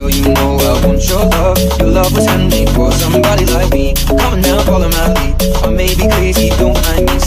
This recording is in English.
Well, you know I want your love. Your love was handmade for somebody like me. Come on now, follow my lead. I may be crazy, don't mind me.